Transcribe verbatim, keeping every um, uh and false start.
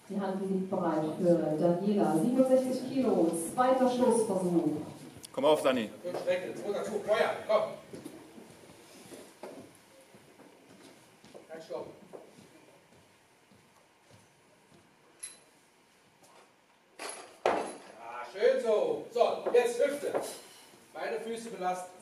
Die Hand liegt bereit für Daniela, siebenundsechzig Kilo, zweiter Stoßversuch. Komm auf, Dani. Fünf Strecke, zweiter Zug, Feuer, komm. Kein Stopp. Ja, schön so. So, jetzt Hüfte. Beide Füße belasten.